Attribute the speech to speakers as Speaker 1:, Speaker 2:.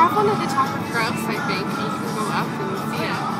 Speaker 1: have one at the top of Gross, I think. You can go up and see it.